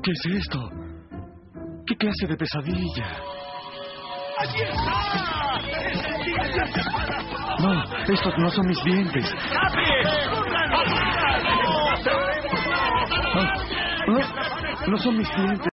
¿Qué es esto? ¿Qué clase de pesadilla? ¡Allí está! ¡Es el diente de espada! No, estos no son mis dientes. No son mis dientes.